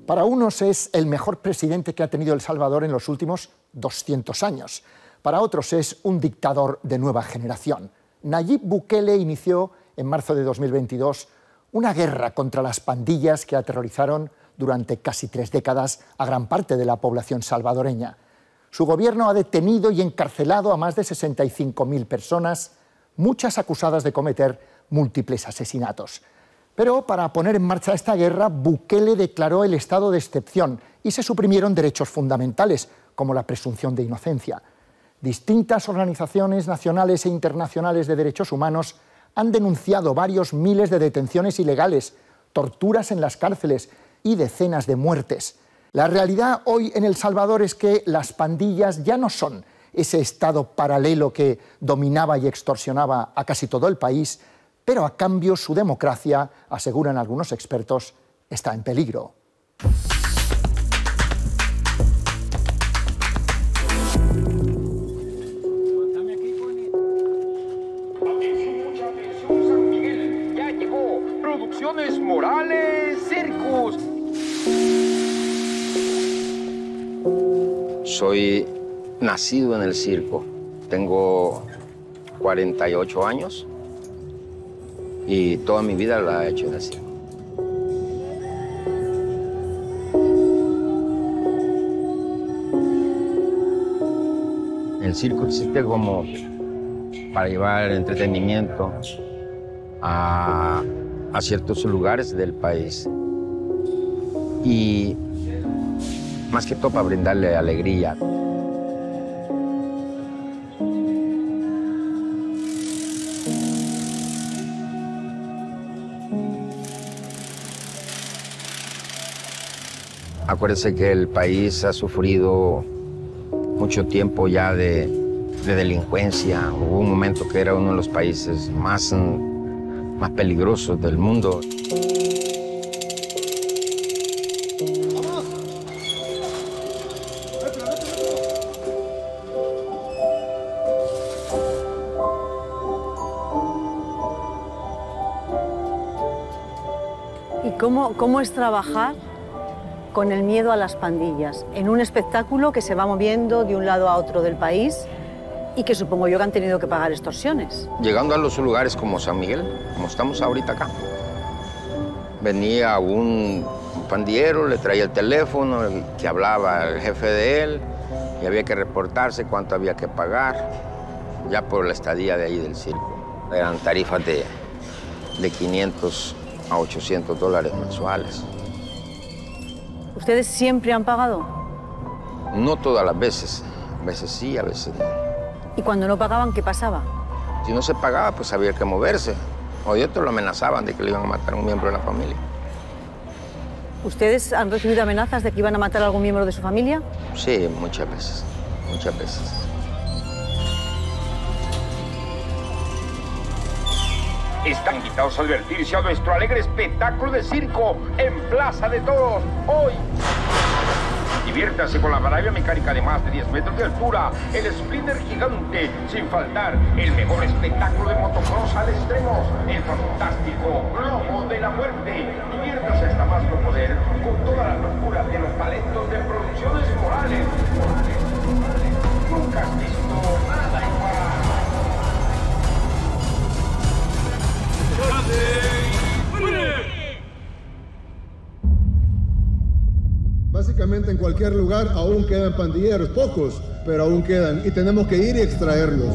Para unos es el mejor presidente que ha tenido El Salvador en los últimos 200 años. Para otros es un dictador de nueva generación. Nayib Bukele inició en marzo de 2022 una guerra contra las pandillas que aterrorizaron durante casi 3 décadas a gran parte de la población salvadoreña. Su gobierno ha detenido y encarcelado a más de 65.000 personas, muchas acusadas de cometer múltiples asesinatos. Pero para poner en marcha esta guerra, Bukele declaró el estado de excepción y se suprimieron derechos fundamentales, como la presunción de inocencia. Distintas organizaciones nacionales e internacionales de derechos humanos han denunciado varios miles de detenciones ilegales, torturas en las cárceles y decenas de muertes. La realidad hoy en El Salvador es que las pandillas ya no son ese estado paralelo que dominaba y extorsionaba a casi todo el país, pero a cambio su democracia, aseguran algunos expertos, está en peligro. Ya llegó Producciones Morales Circus. Soy nacido en el circo. Tengo 48 años y toda mi vida la he hecho en el circo. El circo existe como para llevar entretenimiento a ciertos lugares del país y más que todo para brindarle alegría. Acuérdese que el país ha sufrido mucho tiempo ya de delincuencia. Hubo un momento que era uno de los países más peligrosos del mundo. ¿Y cómo es trabajar con el miedo a las pandillas en un espectáculo que se va moviendo de un lado a otro del país y que supongo yo que han tenido que pagar extorsiones? Llegando a los lugares como San Miguel, como estamos ahorita acá, venía un pandillero, le traía el teléfono, que hablaba el jefe de él, y había que reportarse cuánto había que pagar, ya por la estadía de ahí del circo. Eran tarifas de 500 a 800 dólares mensuales. ¿Ustedes siempre han pagado? No todas las veces. A veces sí, a veces no. ¿Y cuando no pagaban, qué pasaba? Si no se pagaba, pues había que moverse. O de otros lo amenazaban de que le iban a matar a un miembro de la familia. ¿Ustedes han recibido amenazas de que iban a matar a algún miembro de su familia? Sí, muchas veces. Muchas veces. Están invitados a divertirse a nuestro alegre espectáculo de circo en Plaza de Toros hoy. Diviértase con la maravilla mecánica de más de 10 metros de altura, el Splinter gigante, sin faltar el mejor espectáculo de motocross al extremo, el fantástico Lomo de la Muerte. Diviértase hasta más no poder con toda la locura de los talentos de Producciones Morales. Nunca has visto nada igual. Básicamente en cualquier lugar aún quedan pandilleros, pocos, pero aún quedan y tenemos que ir y extraerlos.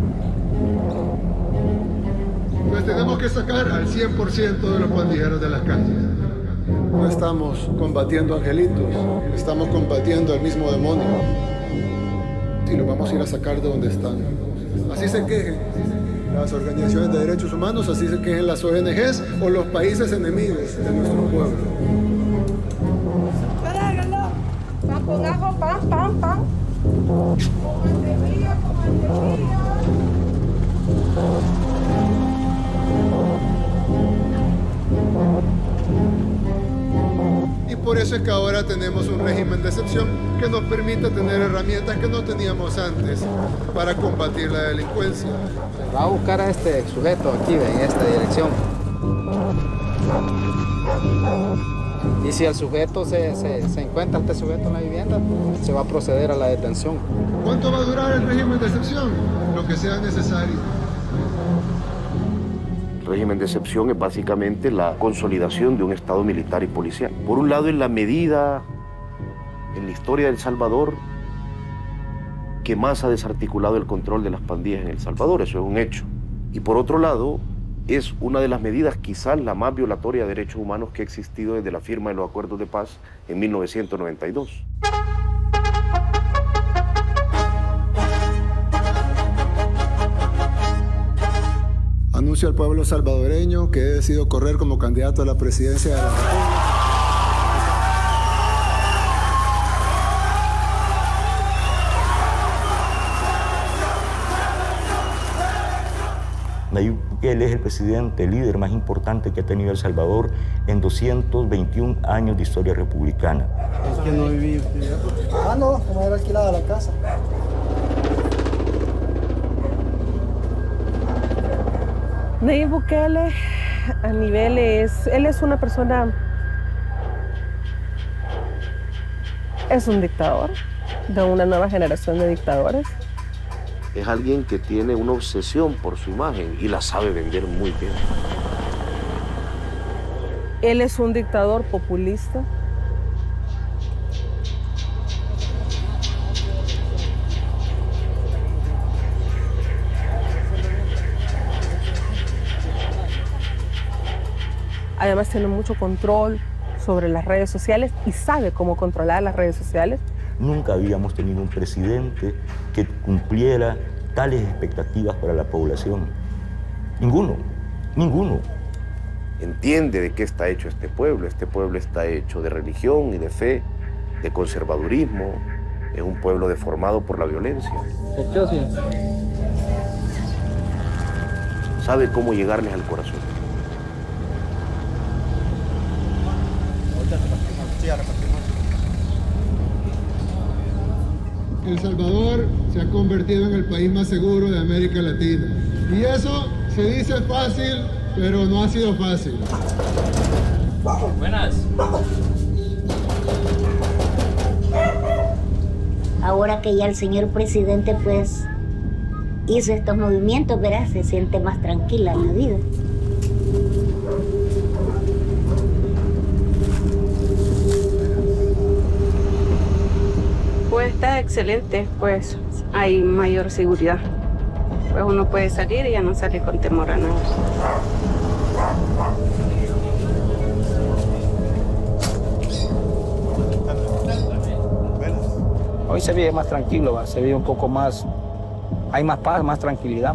Pues tenemos que sacar al 100% de los pandilleros de las calles. No estamos combatiendo angelitos, estamos combatiendo al mismo demonio. Y los vamos a ir a sacar de donde están. Así se quejen las organizaciones de derechos humanos, así se quejen las ONGs o los países enemigos de nuestro pueblo. Con ajo, pan. Con mantequilla. Y por eso es que ahora tenemos un régimen de excepción que nos permite tener herramientas que no teníamos antes para combatir la delincuencia. Va a buscar a este sujeto aquí, en esta dirección. Y si el sujeto se encuentra este sujeto en la vivienda, se va a proceder a la detención. ¿Cuánto va a durar el régimen de excepción? Lo que sea necesario. El régimen de excepción es básicamente la consolidación de un Estado militar y policial. Por un lado, en la medida en la historia de El Salvador que más ha desarticulado el control de las pandillas en El Salvador, eso es un hecho. Y por otro lado, es una de las medidas quizás la más violatoria de derechos humanos que ha existido desde la firma de los acuerdos de paz en 1992. Anuncio al pueblo salvadoreño que he decidido correr como candidato a la presidencia de la República. Nayib Bukele es el presidente, el líder más importante que ha tenido El Salvador en 221 años de historia republicana. Es que no viví. No, como era alquilada la casa. Nayib Bukele, a niveles, él es una persona, es un dictador de una nueva generación de dictadores. Es alguien que tiene una obsesión por su imagen y la sabe vender muy bien. Él es un dictador populista. Además tiene mucho control sobre las redes sociales y sabe cómo controlar las redes sociales. Nunca habíamos tenido un presidente que cumpliera tales expectativas para la población. Ninguno, ninguno. Entiende de qué está hecho este pueblo. Este pueblo está hecho de religión y de fe, de conservadurismo. Es un pueblo deformado por la violencia. ¿Por qué así? Sabe cómo llegarles al corazón. El Salvador se ha convertido en el país más seguro de América Latina. Y eso se dice fácil, pero no ha sido fácil. Buenas. Ahora que ya el señor presidente pues hizo estos movimientos, verás, se siente más tranquila la vida. Pues está excelente, pues hay mayor seguridad. Pues uno puede salir y ya no sale con temor a nada. Hoy se vive más tranquilo, se vive un poco más, hay más paz, más tranquilidad.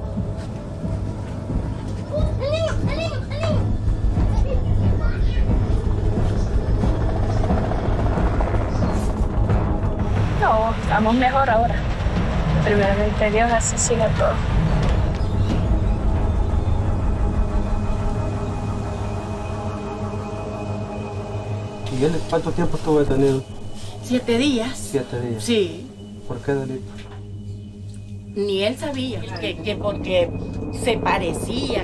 No, estamos mejor ahora. Primeramente Dios, así siga todo. ¿Y él cuánto tiempo estuvo detenido? 7 días. 7 días. Sí. ¿Por qué delito? Ni él sabía que porque se parecía.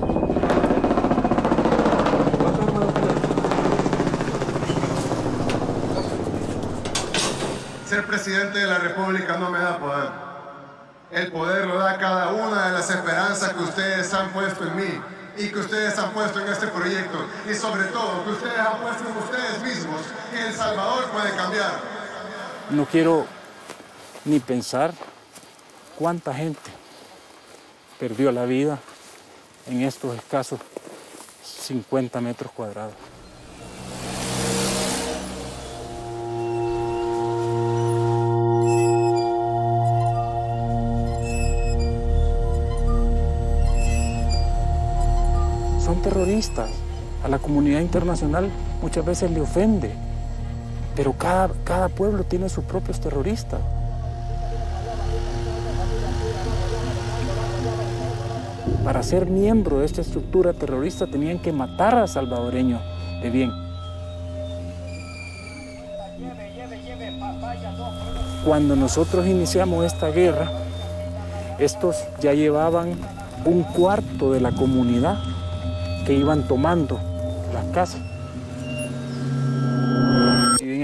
Ser presidente de la República no me da poder. El poder lo da cada una de las esperanzas que ustedes han puesto en mí y que ustedes han puesto en este proyecto. Y sobre todo, que ustedes han puesto en ustedes mismos, que El Salvador puede cambiar. No quiero ni pensar cuánta gente perdió la vida en estos escasos 50 metros cuadrados. Son terroristas. A la comunidad internacional muchas veces le ofende, pero cada pueblo tiene sus propios terroristas. Para ser miembro de esta estructura terrorista tenían que matar a salvadoreños de bien. Cuando nosotros iniciamos esta guerra, estos ya llevaban un cuarto de la comunidad que iban tomando las casas.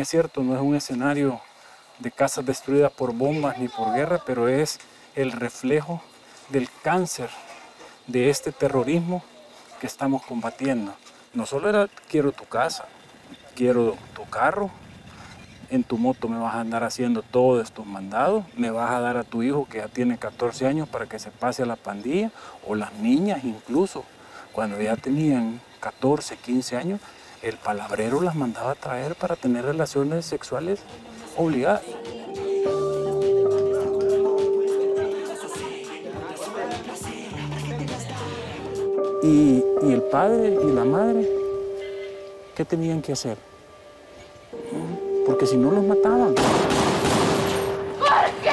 cierto, no es un escenario de casas destruidas por bombas ni por guerra, pero es el reflejo del cáncer de este terrorismo que estamos combatiendo. No solo era quiero tu casa, quiero tu carro, en tu moto me vas a andar haciendo todos estos mandados, me vas a dar a tu hijo que ya tiene 14 años para que se pase a la pandilla, o las niñas incluso, cuando ya tenían 14, 15 años, el palabrero las mandaba a traer para tener relaciones sexuales obligadas. Y el padre y la madre, ¿qué tenían que hacer? Porque si no los mataban. ¿Por qué?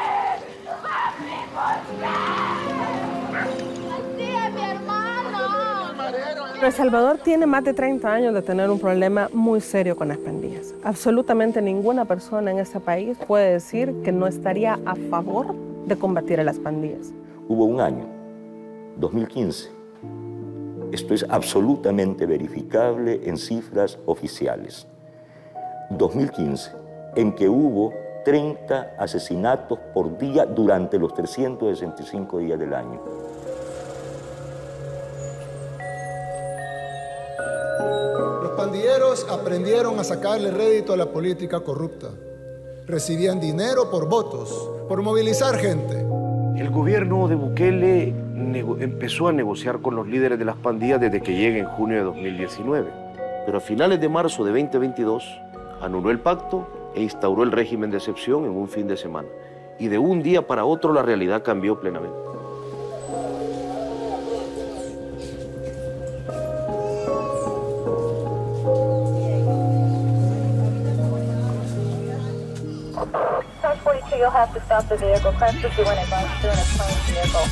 El Salvador tiene más de 30 años de tener un problema muy serio con las pandillas. Absolutamente ninguna persona en este país puede decir que no estaría a favor de combatir a las pandillas. Hubo un año, 2015, esto es absolutamente verificable en cifras oficiales, 2015, en que hubo 30 asesinatos por día durante los 365 días del año. Los pandilleros aprendieron a sacarle rédito a la política corrupta. Recibían dinero por votos, por movilizar gente. El gobierno de Bukele empezó a negociar con los líderes de las pandillas desde que llega en junio de 2019. Pero a finales de marzo de 2022 anuló el pacto e instauró el régimen de excepción en un fin de semana. Y de un día para otro la realidad cambió plenamente. You'll have to stop the vehicle. Press the when it runs through and explains the vehicle.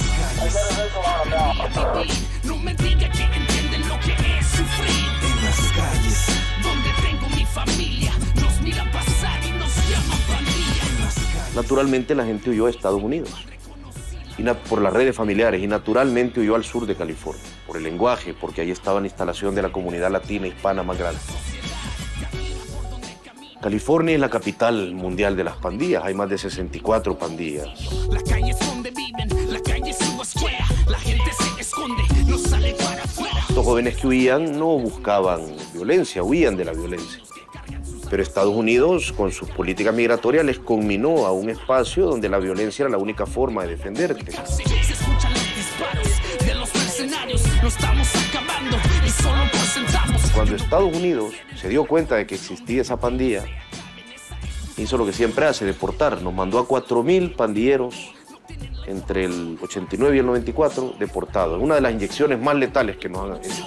No me diga que entienden lo que es sufrir. En las calles, donde tengo mi familia, nos miran pasar y nos llaman pandilla. Naturalmente la gente huyó a Estados Unidos por las redes familiares y naturalmente huyó al sur de California, por el lenguaje, porque ahí estaba la instalación de la comunidad latina hispana más grande. California es la capital mundial de las pandillas, hay más de 64 pandillas. La calle es donde viven, la calle es su escuela, la gente se esconde, no sale para afuera. Estos jóvenes que huían no buscaban violencia, huían de la violencia. Pero Estados Unidos, con sus políticas migratorias, les conminó a un espacio donde la violencia era la única forma de defenderte. Se escuchan los disparos de los mercenarios, lo estamos acabando y solo presentamos. Cuando Estados Unidos se dio cuenta de que existía esa pandilla, hizo lo que siempre hace, deportar. Nos mandó a 4.000 pandilleros entre el 89 y el 94 deportados. Una de las inyecciones más letales que nos han hecho.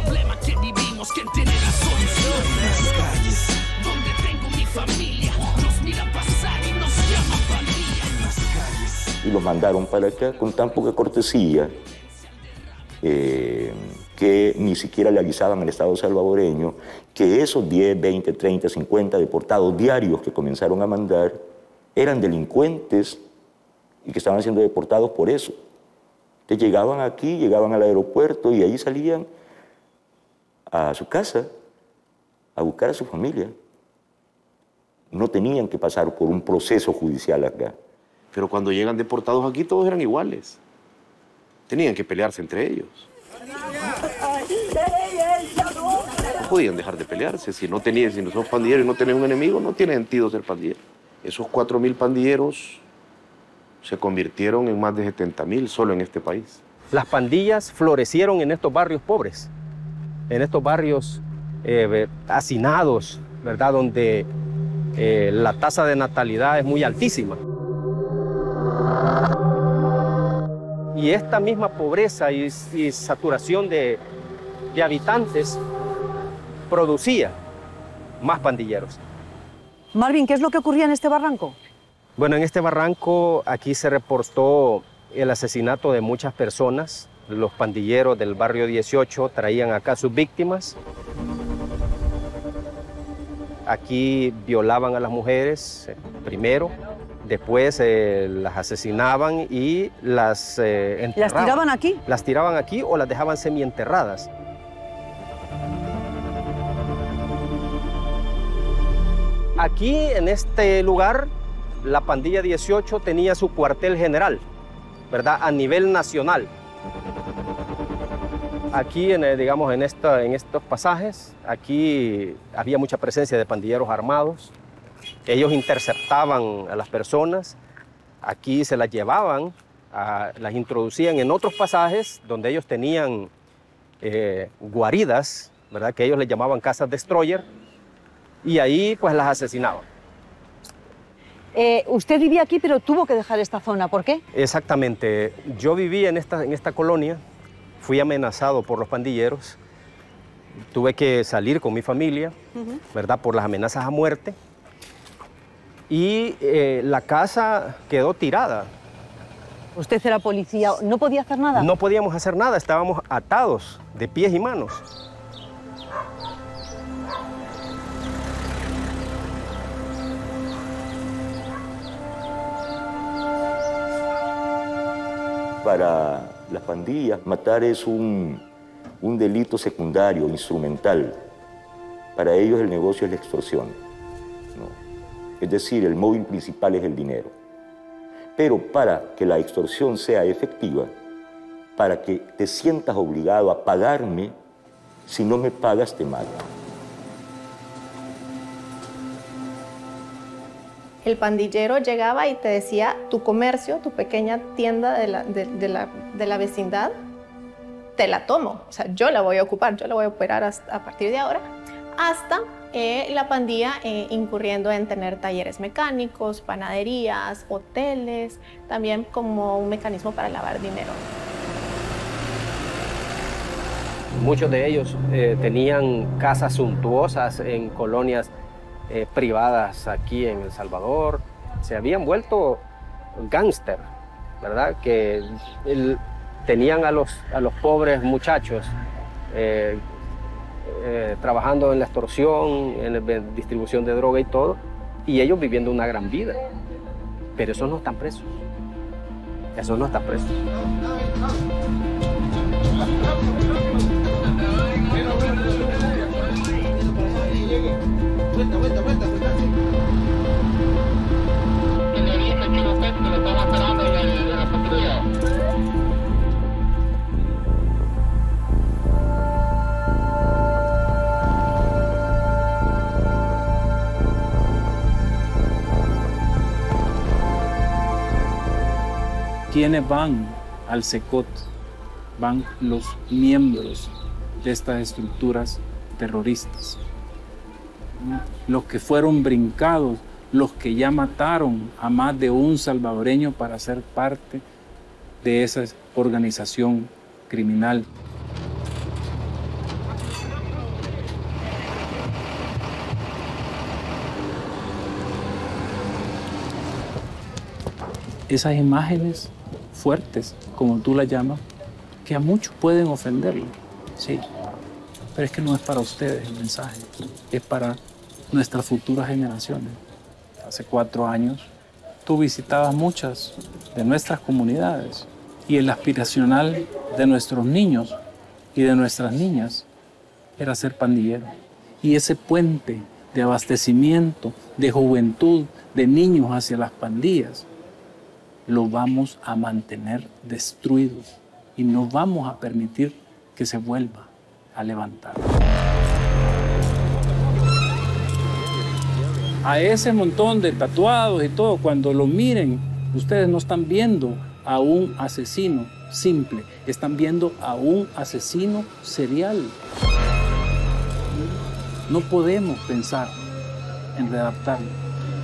Y los mandaron para acá con tan poca cortesía que ni siquiera le avisaban al Estado salvadoreño que esos 10, 20, 30, 50 deportados diarios que comenzaron a mandar eran delincuentes y que estaban siendo deportados por eso. Entonces llegaban aquí, llegaban al aeropuerto y ahí salían a su casa a buscar a su familia. No tenían que pasar por un proceso judicial acá. Pero cuando llegan deportados aquí todos eran iguales. Tenían que pelearse entre ellos. No podían dejar de pelearse. Si no sos pandillero y no tenés un enemigo, no tiene sentido ser pandillero. Esos 4.000 pandilleros se convirtieron en más de 70.000 solo en este país. Las pandillas florecieron en estos barrios pobres, en estos barrios hacinados, ¿verdad? Donde la tasa de natalidad es muy altísima. Y esta misma pobreza y saturación de habitantes producía más pandilleros. Marvin, ¿qué es lo que ocurría en este barranco? Bueno, en este barranco aquí se reportó el asesinato de muchas personas. Los pandilleros del barrio 18 traían acá a sus víctimas. Aquí violaban a las mujeres primero. Después las asesinaban y las enterraban. ¿Las tiraban aquí? Las tiraban aquí o las dejaban semienterradas. Aquí, en este lugar, la pandilla 18 tenía su cuartel general, ¿verdad? A nivel nacional. Aquí, digamos, en estos pasajes, aquí había mucha presencia de pandilleros armados. Ellos interceptaban a las personas, aquí se las llevaban, las introducían en otros pasajes donde ellos tenían guaridas, ¿verdad? Que ellos les llamaban casas destroyer, y ahí pues las asesinaban. Usted vivía aquí, pero tuvo que dejar esta zona. ¿Por qué? Exactamente. Yo vivía en esta colonia, fui amenazado por los pandilleros, tuve que salir con mi familia, ¿verdad? Por las amenazas a muerte, y la casa quedó tirada. ¿Usted era policía? ¿No podía hacer nada? No podíamos hacer nada, estábamos atados de pies y manos. Para las pandillas, matar es un delito secundario, instrumental. Para ellos el negocio es la extorsión, ¿no? Es decir, el móvil principal es el dinero. Pero para que la extorsión sea efectiva, para que te sientas obligado a pagarme, si no me pagas te mato. El pandillero llegaba y te decía, tu comercio, tu pequeña tienda de la vecindad, te la tomo. O sea, yo la voy a ocupar, yo la voy a operar a partir de ahora, hasta la pandilla incurriendo en tener talleres mecánicos, panaderías, hoteles, también como un mecanismo para lavar dinero. Muchos de ellos tenían casas suntuosas en colonias privadas aquí en El Salvador. Se habían vuelto gángster, ¿verdad? Que tenían a los pobres muchachos trabajando en la extorsión, en la distribución de droga y todo, y ellos viviendo una gran vida. Pero esos no están presos. Esos no están presos. ¿Quiénes van al SECOT? Van los miembros de estas estructuras terroristas. Los que fueron brincados, los que ya mataron a más de un salvadoreño para ser parte de esa organización criminal. Esas imágenes fuertes, como tú las llamas, que a muchos pueden ofenderlo, sí, pero es que no es para ustedes el mensaje, es para nuestras futuras generaciones. Hace 4 años tú visitabas muchas de nuestras comunidades y el aspiracional de nuestros niños y de nuestras niñas era ser pandillero. Y ese puente de abastecimiento, de juventud, de niños hacia las pandillas, lo vamos a mantener destruidos y no vamos a permitir que se vuelva a levantar. A ese montón de tatuados y todo, cuando lo miren, ustedes no están viendo a un asesino simple, están viendo a un asesino serial. No podemos pensar en readaptarlo.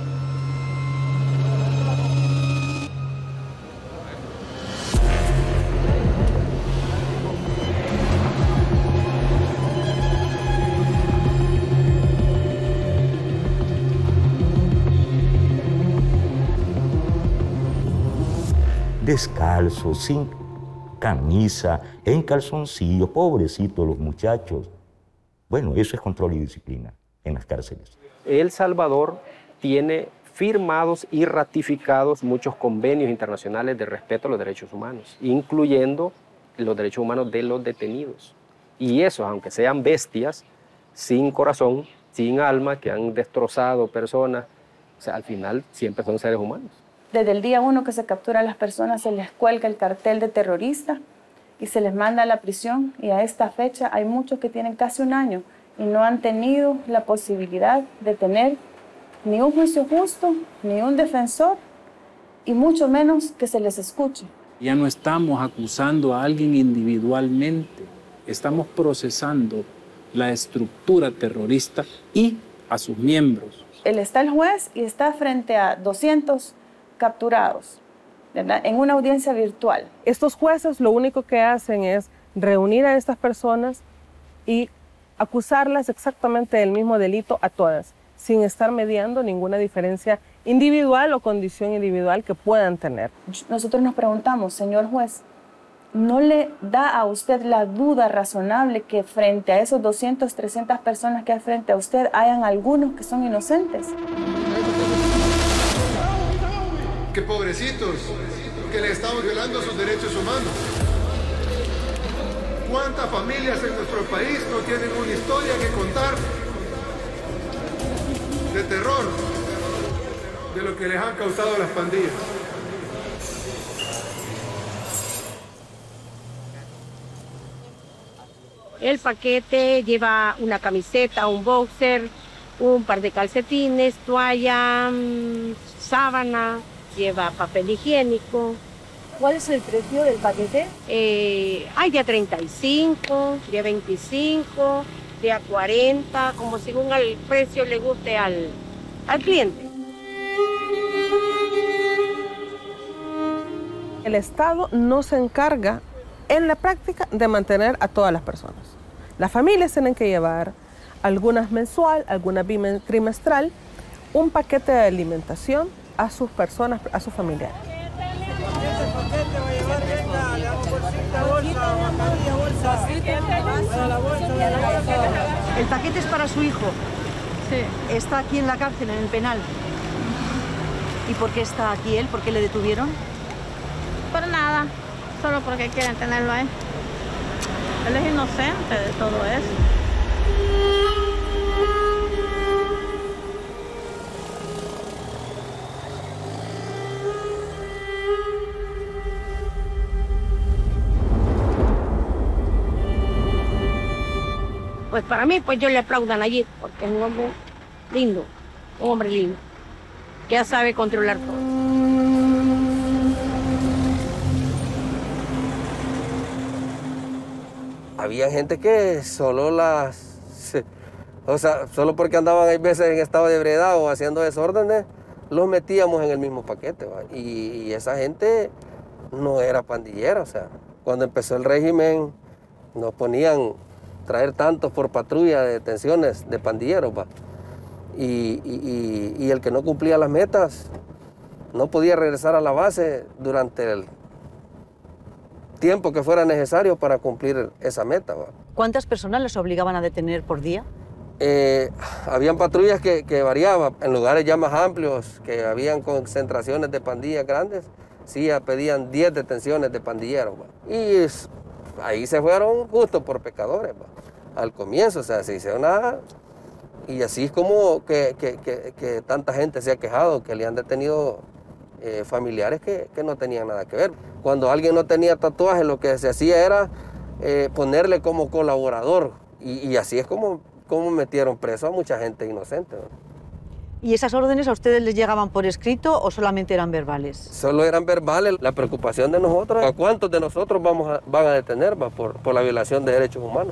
Descalzos, sin camisa, en calzoncillos, pobrecitos los muchachos. Bueno, eso es control y disciplina en las cárceles. El Salvador tiene firmados y ratificados muchos convenios internacionales de respeto a los derechos humanos, incluyendo los derechos humanos de los detenidos. Y esos, aunque sean bestias, sin corazón, sin alma, que han destrozado personas. O sea, al final siempre son seres humanos. Desde el día 1 que se captura a las personas se les cuelga el cartel de terrorista y se les manda a la prisión, y a esta fecha hay muchos que tienen casi un año y no han tenido la posibilidad de tener ni un juicio justo, ni un defensor, y mucho menos que se les escuche. Ya no estamos acusando a alguien individualmente, estamos procesando la estructura terrorista y a sus miembros. Está el juez y está frente a 200 capturados, ¿verdad?, en una audiencia virtual. Estos jueces lo único que hacen es reunir a estas personas y acusarlas exactamente del mismo delito a todas, sin estar mediando ninguna diferencia individual o condición individual que puedan tener. Nosotros nos preguntamos, señor juez, ¿no le da a usted la duda razonable que frente a esos 200, 300 personas que hay frente a usted hayan algunos que son inocentes? Que pobrecitos, que le estamos violando sus derechos humanos. ¿Cuántas familias en nuestro país no tienen una historia que contar de terror, de lo que les han causado las pandillas? El paquete lleva una camiseta, un boxer, un par de calcetines, toalla, sábana, lleva papel higiénico. ¿Cuál es el precio del paquete? Hay de a 35, de a 25, de a 40, como según el precio le guste al cliente. El Estado no se encarga en la práctica de mantener a todas las personas. Las familias tienen que llevar, algunas mensual, algunas trimestral, un paquete de alimentación a sus personas, a sus familiares. El paquete es para su hijo. Sí. Está aquí en la cárcel, en el penal. ¿Y por qué está aquí él? ¿Por qué le detuvieron? Por nada, solo porque quieren tenerlo ahí. Él es inocente de todo eso. Pues para mí, pues yo le aplaudo a Nayib, porque es un hombre lindo, que ya sabe controlar todo. Había gente que solo solo porque andaban hay veces en estado de ebriedad o haciendo desórdenes, los metíamos en el mismo paquete, ¿va? Y esa gente no era pandillera, o sea, cuando empezó el régimen nos ponían traer tantos por patrulla de detenciones de pandilleros, ¿va? Y el que no cumplía las metas no podía regresar a la base durante el tiempo que fuera necesario para cumplir esa meta, ¿va? ¿Cuántas personas les obligaban a detener por día? Habían patrullas que variaban, en lugares ya más amplios, que habían concentraciones de pandillas grandes, sí, pedían 10 detenciones de pandilleros, ¿va? Y ahí se fueron justo por pecadores, ¿va? Al comienzo, o sea, se hizo nada. Y así es como que tanta gente se ha quejado, que le han detenido familiares que no tenían nada que ver. Cuando alguien no tenía tatuaje, lo que se hacía era ponerle como colaborador. Y así es como metieron preso a mucha gente inocente, ¿no? ¿Y esas órdenes a ustedes les llegaban por escrito o solamente eran verbales? Solo eran verbales. La preocupación de nosotros, ¿a cuántos de nosotros van a detener, ¿va? por la violación de derechos humanos?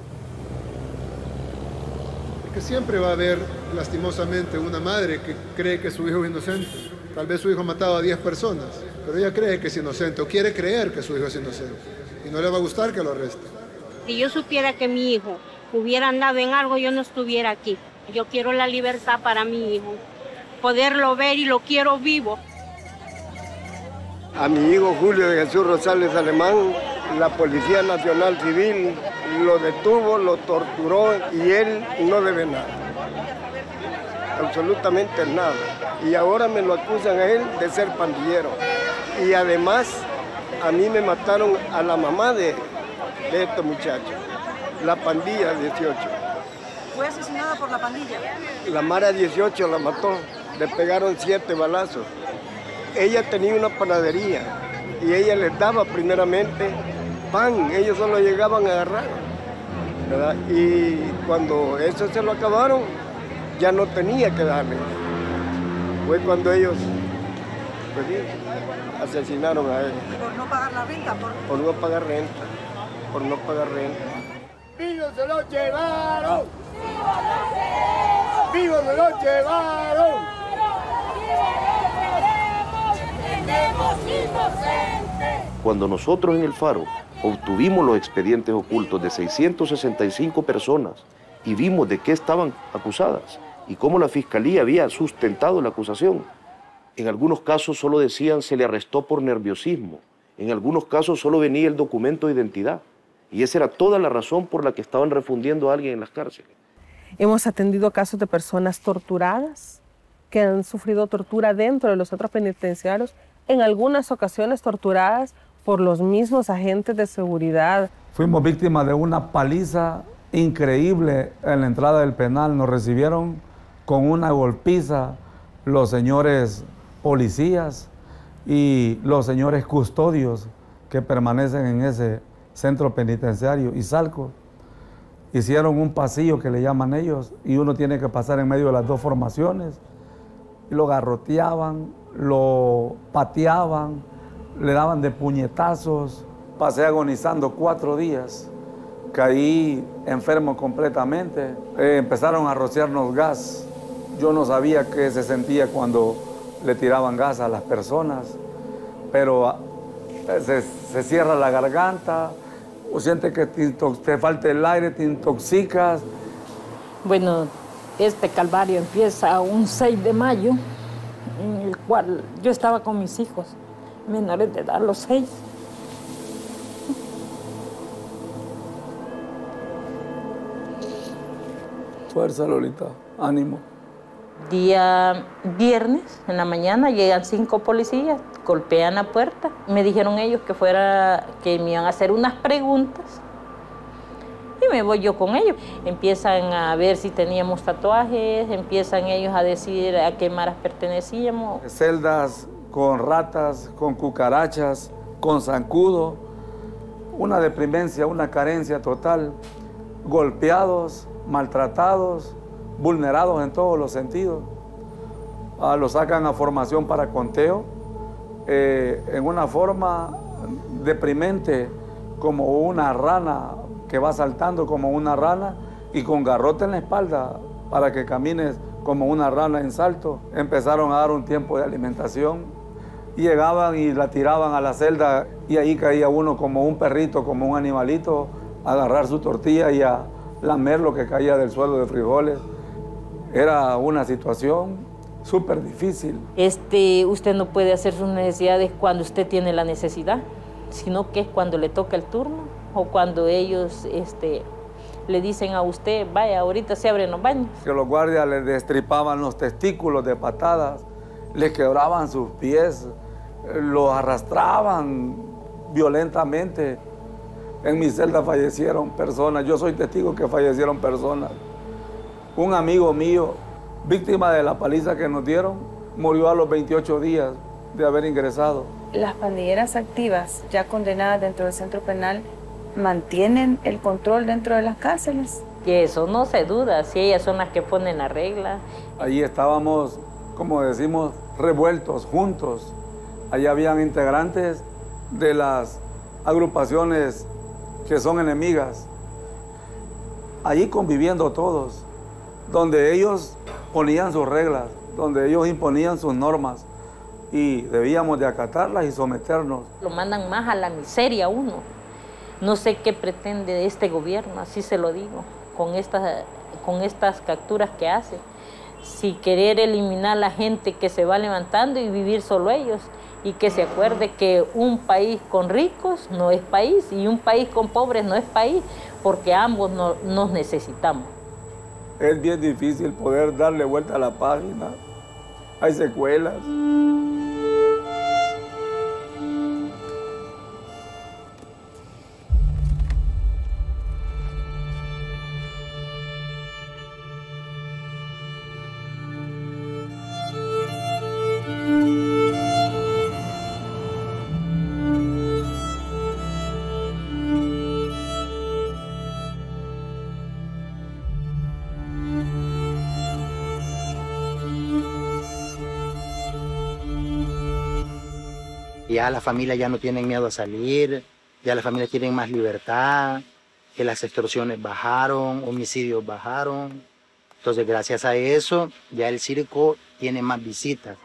Que siempre va a haber, lastimosamente, una madre que cree que su hijo es inocente. Tal vez su hijo ha matado a 10 personas, pero ella cree que es inocente o quiere creer que su hijo es inocente. Y no le va a gustar que lo arreste. Si yo supiera que mi hijo hubiera andado en algo, yo no estuviera aquí. Yo quiero la libertad para mi hijo, poderlo ver y lo quiero vivo. A mi hijo Julio de Jesús Rosales Alemán, la Policía Nacional Civil lo detuvo, lo torturó y él no debe nada. Absolutamente nada. Y ahora me lo acusan a él de ser pandillero. Y además a mí me mataron a la mamá de estos muchachos, la pandilla 18. ¿Fue asesinada por la pandilla? La Mara 18 la mató, le pegaron 7 balazos. Ella tenía una panadería y ella les daba primeramente pan, ellos solo llegaban a agarrar, ¿verdad? Y cuando eso se lo acabaron, ya no tenía que darle. Fue cuando ellos pues, sí, asesinaron a él. ¿Por no pagar la renta? Por no pagar renta, por no pagar renta. ¡Vivos se lo llevaron! ¡Vivos se lo llevaron! Cuando nosotros en el Faro obtuvimos los expedientes ocultos de 665 personas y vimos de qué estaban acusadas y cómo la Fiscalía había sustentado la acusación, en algunos casos solo decían se le arrestó por nerviosismo, en algunos casos solo venía el documento de identidad y esa era toda la razón por la que estaban refundiendo a alguien en las cárceles. Hemos atendido casos de personas torturadas que han sufrido tortura dentro de los centros penitenciarios, en algunas ocasiones torturadas por los mismos agentes de seguridad. Fuimos víctimas de una paliza increíble en la entrada del penal. Nos recibieron con una golpiza los señores policías y los señores custodios que permanecen en ese centro penitenciario, Izalco. Hicieron un pasillo que le llaman ellos y uno tiene que pasar en medio de las dos formaciones. Y lo garroteaban, lo pateaban, le daban de puñetazos. Pasé agonizando 4 días. Caí enfermo completamente. Empezaron a rociarnos gas. Yo no sabía qué se sentía cuando le tiraban gas a las personas, pero se cierra la garganta, o sientes que te falta el aire, te intoxicas. Bueno, este calvario empieza un 6 de mayo, en el cual yo estaba con mis hijos, menores de edad, los 6. Fuerza, Lolita, ánimo. Día viernes, en la mañana, llegan 5 policías, golpean la puerta. Me dijeron ellos que me iban a hacer unas preguntas. Y me voy yo con ellos. Empiezan a ver si teníamos tatuajes, empiezan ellos a decir a qué maras pertenecíamos. Celdas con ratas, con cucarachas, con zancudo, una deprimencia, una carencia total, golpeados, maltratados, vulnerados en todos los sentidos. Los sacan a formación para conteo, en una forma deprimente, como una rana que va saltando como una rana y con garrote en la espalda para que camines como una rana en salto. Empezaron a dar un tiempo de alimentación, llegaban y la tiraban a la celda y ahí caía uno como un perrito, como un animalito, a agarrar su tortilla y a lamer lo que caía del suelo de frijoles. Era una situación súper difícil. Usted no puede hacer sus necesidades cuando usted tiene la necesidad, sino que es cuando le toca el turno o cuando ellos le dicen a usted, vaya, ahorita se abren los baños. Que los guardias les destripaban los testículos de patadas, les quebraban sus pies, los arrastraban violentamente. En mi celda fallecieron personas, yo soy testigo que fallecieron personas. Un amigo mío, víctima de la paliza que nos dieron, murió a los 28 días de haber ingresado. Las pandilleras activas, ya condenadas dentro del centro penal, ¿mantienen el control dentro de las cárceles? Y eso no se duda, si ellas son las que ponen la regla. Allí estábamos, como decimos, revueltos, juntos. Allí habían integrantes de las agrupaciones que son enemigas. Allí conviviendo todos, donde ellos ponían sus reglas, donde ellos imponían sus normas y debíamos de acatarlas y someternos. Lo mandan más a la miseria uno. No sé qué pretende este gobierno, así se lo digo, con estas capturas que hace. Si querer eliminar a la gente que se va levantando y vivir solo ellos, y que se acuerde que un país con ricos no es país y un país con pobres no es país, porque ambos nos necesitamos. Es bien difícil poder darle vuelta a la página. Hay secuelas. Ya las familias ya no tienen miedo a salir, ya las familias tienen más libertad, que las extorsiones bajaron, homicidios bajaron. Entonces, gracias a eso, ya el circo tiene más visitas.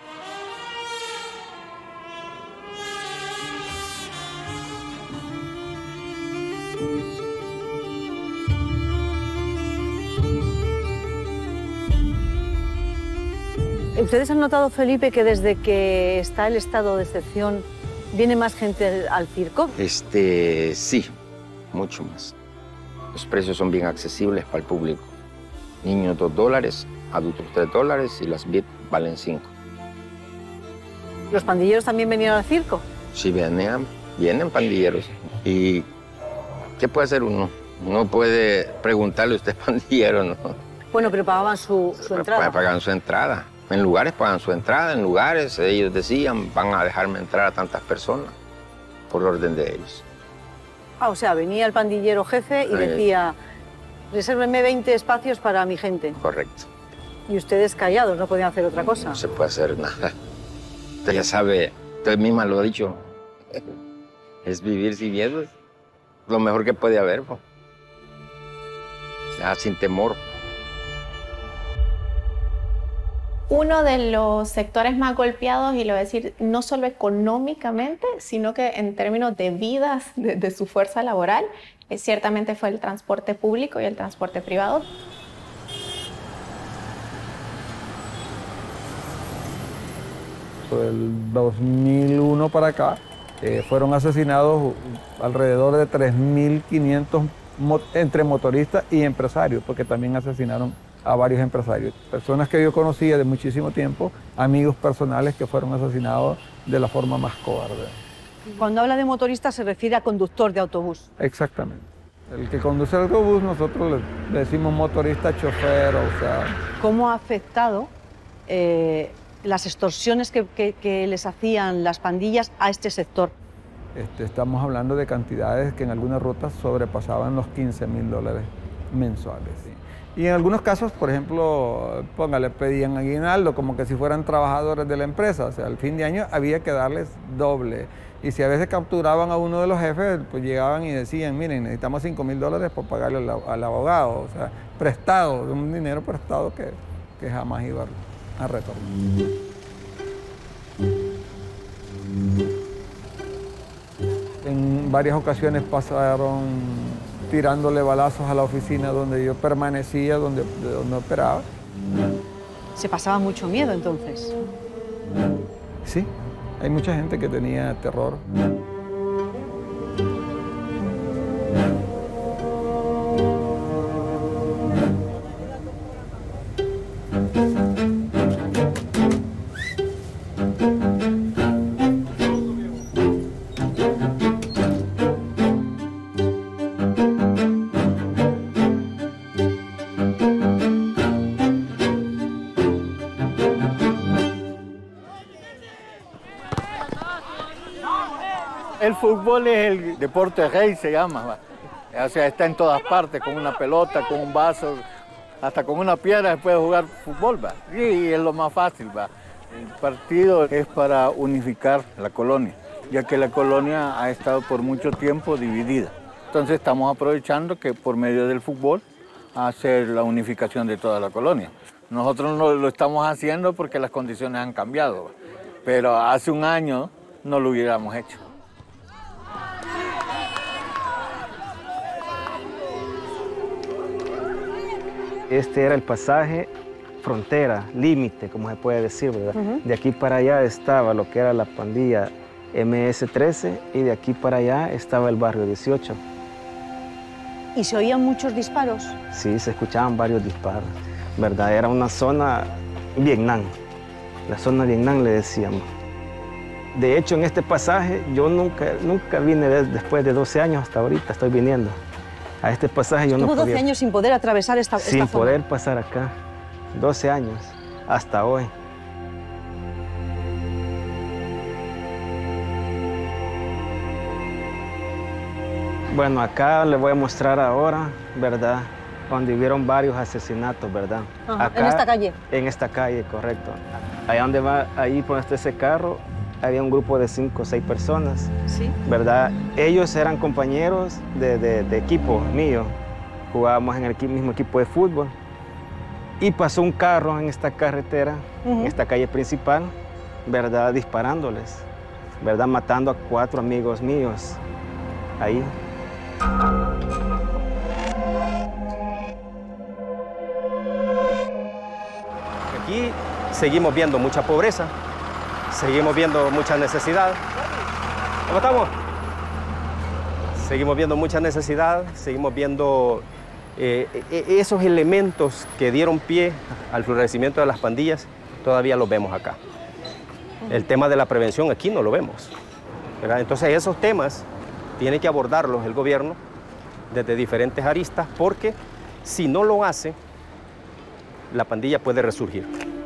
¿Ustedes han notado, Felipe, que desde que está el estado de excepción viene más gente al circo? Sí, mucho más. Los precios son bien accesibles para el público. Niños $2, adultos $3 y las VIP valen 5. ¿Los pandilleros también venían al circo? Sí, vienen pandilleros. ¿Y qué puede hacer uno? No puede preguntarle, ¿usted es pandillero o no? Bueno, pero pagaban su entrada. Pagaban su entrada. En lugares pagan su entrada, en lugares ellos decían, van a dejarme entrar a tantas personas, por orden de ellos. O sea, venía el pandillero jefe y decía, resérvenme 20 espacios para mi gente. Correcto. Y ustedes callados, no podían hacer otra cosa. No se puede hacer nada. Usted ya sabe, usted misma lo ha dicho, es vivir sin miedo, es lo mejor que puede haber, pues. Ya sin temor. Uno de los sectores más golpeados, y lo voy a decir, no solo económicamente, sino que en términos de vidas de su fuerza laboral, ciertamente fue el transporte público y el transporte privado. Del 2001 para acá fueron asesinados alrededor de 3.500 entre motoristas y empresarios, porque también asesinaron a varios empresarios. Personas que yo conocía de muchísimo tiempo, amigos personales que fueron asesinados de la forma más cobarde. Cuando habla de motorista se refiere a conductor de autobús. Exactamente. El que conduce el autobús nosotros le decimos motorista, chofer, o sea... ¿Cómo ha afectado las extorsiones que les hacían las pandillas a este sector? Estamos hablando de cantidades que en algunas rutas sobrepasaban los $15.000 mensuales. ¿Sí? Y en algunos casos, por ejemplo, póngale, pedían aguinaldo como que si fueran trabajadores de la empresa. O sea, al fin de año había que darles doble. Y si a veces capturaban a uno de los jefes, pues llegaban y decían, miren, necesitamos $5.000 por pagarle al abogado. O sea, prestado, un dinero prestado que jamás iba a retornar. En varias ocasiones pasaron tirándole balazos a la oficina donde yo permanecía, donde operaba. ¿Se pasaba mucho miedo entonces? Sí, hay mucha gente que tenía terror. El fútbol es el deporte rey, se llama. O sea, está en todas partes, con una pelota, con un vaso, hasta con una piedra se puede jugar fútbol, ¿va? Y es lo más fácil, ¿va? El partido es para unificar la colonia, ya que la colonia ha estado por mucho tiempo dividida. Entonces estamos aprovechando que por medio del fútbol hacer la unificación de toda la colonia. Nosotros no lo estamos haciendo porque las condiciones han cambiado, ¿va? Pero hace un año no lo hubiéramos hecho. Este era el pasaje frontera, límite, como se puede decir, ¿verdad? De aquí para allá estaba lo que era la pandilla MS-13 y de aquí para allá estaba el barrio 18. ¿Y se oían muchos disparos? Sí, se escuchaban varios disparos, ¿verdad? Era una zona Vietnam, la zona Vietnam le decíamos. De hecho, en este pasaje yo nunca vine después de 12 años hasta ahorita, estoy viniendo. A este pasaje yo no podía... Tuvo 12 años sin poder atravesar esta zona. Sin poder pasar acá. 12 años, hasta hoy. Bueno, acá les voy a mostrar ahora, ¿verdad? Donde hubieron varios asesinatos, ¿verdad? Ajá, acá, ¿en esta calle? En esta calle, correcto. Allá donde va, ahí por ese carro, había un grupo de 5 o 6 personas, ¿Sí? ¿verdad? Ellos eran compañeros de equipo mío, jugábamos en el mismo equipo de fútbol y pasó un carro en esta carretera, en esta calle principal, ¿verdad? Disparándoles, ¿verdad? Matando a 4 amigos míos ahí. Aquí seguimos viendo mucha pobreza, seguimos viendo mucha necesidad. ¿Cómo estamos? Seguimos viendo mucha necesidad, seguimos viendo esos elementos que dieron pie al florecimiento de las pandillas, todavía los vemos acá. El tema de la prevención aquí no lo vemos, ¿verdad? Entonces esos temas tiene que abordarlos el gobierno desde diferentes aristas, porque si no lo hace, la pandilla puede resurgir.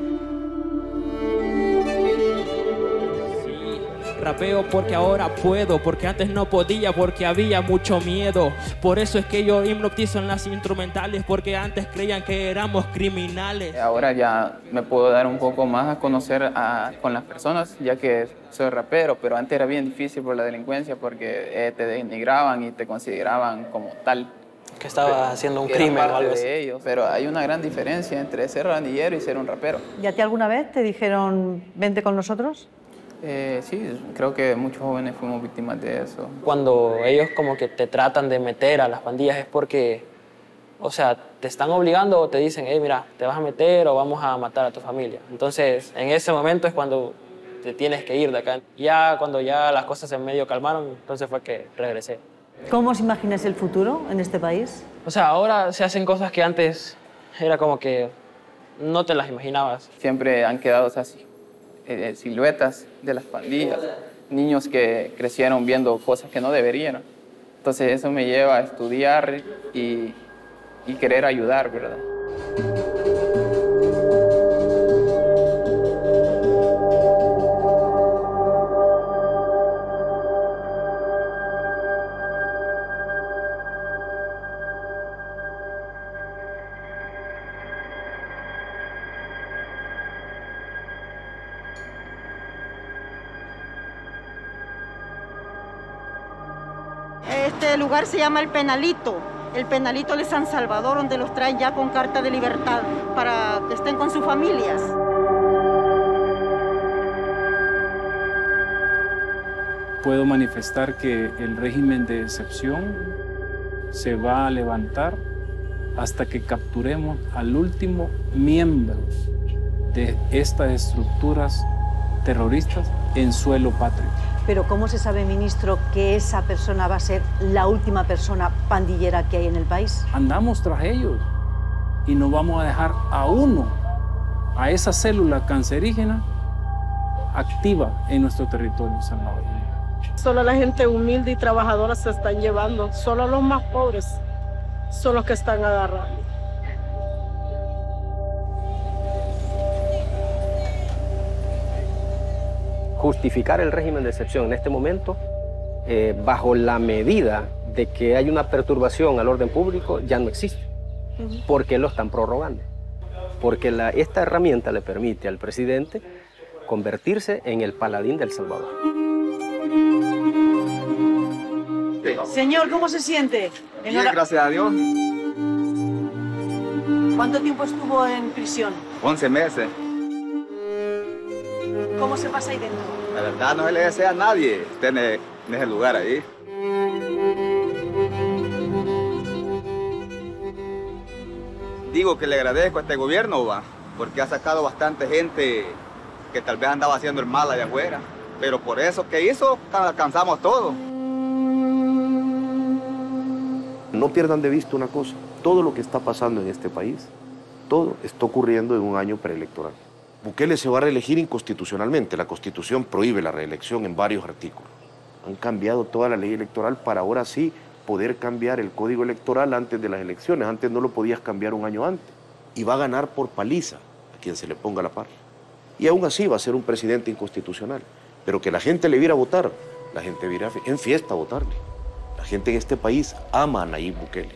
Rapeo porque ahora puedo, porque antes no podía, porque había mucho miedo. Por eso es que yo hipnotizo en las instrumentales, porque antes creían que éramos criminales. Ahora ya me puedo dar un poco más a conocer con las personas, ya que soy rapero, pero antes era bien difícil por la delincuencia, porque te denigraban y te consideraban como tal. Que estaba haciendo un crimen o algo así. De ellos, pero hay una gran diferencia entre ser pandillero y ser un rapero. ¿Y a ti alguna vez te dijeron, vente con nosotros? Sí, creo que muchos jóvenes fuimos víctimas de eso. Cuando ellos como que te tratan de meter a las pandillas es porque, o sea, te están obligando o te dicen, hey, mira, te vas a meter o vamos a matar a tu familia. Entonces, en ese momento es cuando te tienes que ir de acá. Ya cuando ya las cosas en medio calmaron, entonces fue que regresé. ¿Cómo os imagináis el futuro en este país? O sea, ahora se hacen cosas que antes era como que no te las imaginabas. Siempre han quedado así. Siluetas de las pandillas, niños que crecieron viendo cosas que no deberían. Entonces eso me lleva a estudiar y querer ayudar, ¿verdad? Este lugar se llama El Penalito de San Salvador, donde los traen ya con carta de libertad para que estén con sus familias. Puedo manifestar que el régimen de excepción se va a levantar hasta que capturemos al último miembro de estas estructuras terroristas en suelo patrio. Pero ¿cómo se sabe, ministro, que esa persona va a ser la última persona pandillera que hay en el país? Andamos tras ellos y no vamos a dejar a uno, a esa célula cancerígena activa en nuestro territorio salvadoreño. Solo la gente humilde y trabajadora se están llevando, solo los más pobres son los que están agarrando. Justificar el régimen de excepción en este momento, bajo la medida de que hay una perturbación al orden público, ya no existe. ¿Por qué lo están prorrogando? Porque esta herramienta le permite al presidente convertirse en el paladín del Salvador. Señor, ¿cómo se siente? Bien, gracias a Dios. ¿Cuánto tiempo estuvo en prisión? 11 meses. ¿Cómo se pasa ahí dentro? La verdad no se le desea a nadie estar en ese lugar ahí. Digo que le agradezco a este gobierno, porque ha sacado bastante gente que tal vez andaba haciendo el mal allá afuera. Pero por eso que hizo, alcanzamos todo. No pierdan de vista una cosa, todo lo que está pasando en este país, todo está ocurriendo en un año preelectoral. Bukele se va a reelegir inconstitucionalmente, la Constitución prohíbe la reelección en varios artículos. Han cambiado toda la ley electoral para ahora sí poder cambiar el código electoral antes de las elecciones, antes no lo podías cambiar un año antes. Y va a ganar por paliza a quien se le ponga la par. Y aún así va a ser un presidente inconstitucional, pero que la gente le viera a votar, la gente viera en fiesta a votarle. La gente en este país ama a Nayib Bukele.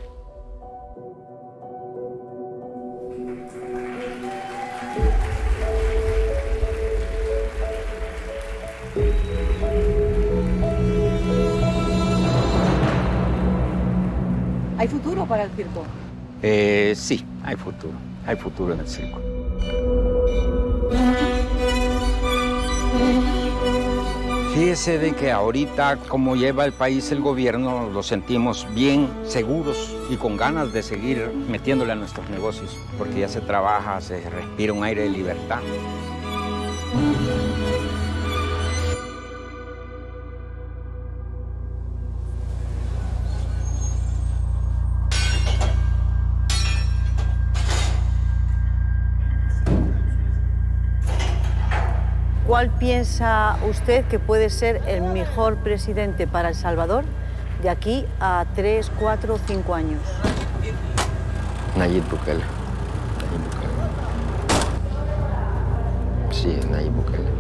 ¿Hay futuro para el circo? Sí, hay futuro en el circo. Fíjese de que ahorita, como lleva el país el gobierno, lo sentimos bien seguros y con ganas de seguir metiéndole a nuestros negocios, porque ya se trabaja, se respira un aire de libertad. ¿Cuál piensa usted que puede ser el mejor presidente para El Salvador de aquí a 3, 4, 5 años? Nayib Bukele. Sí, Nayib Bukele.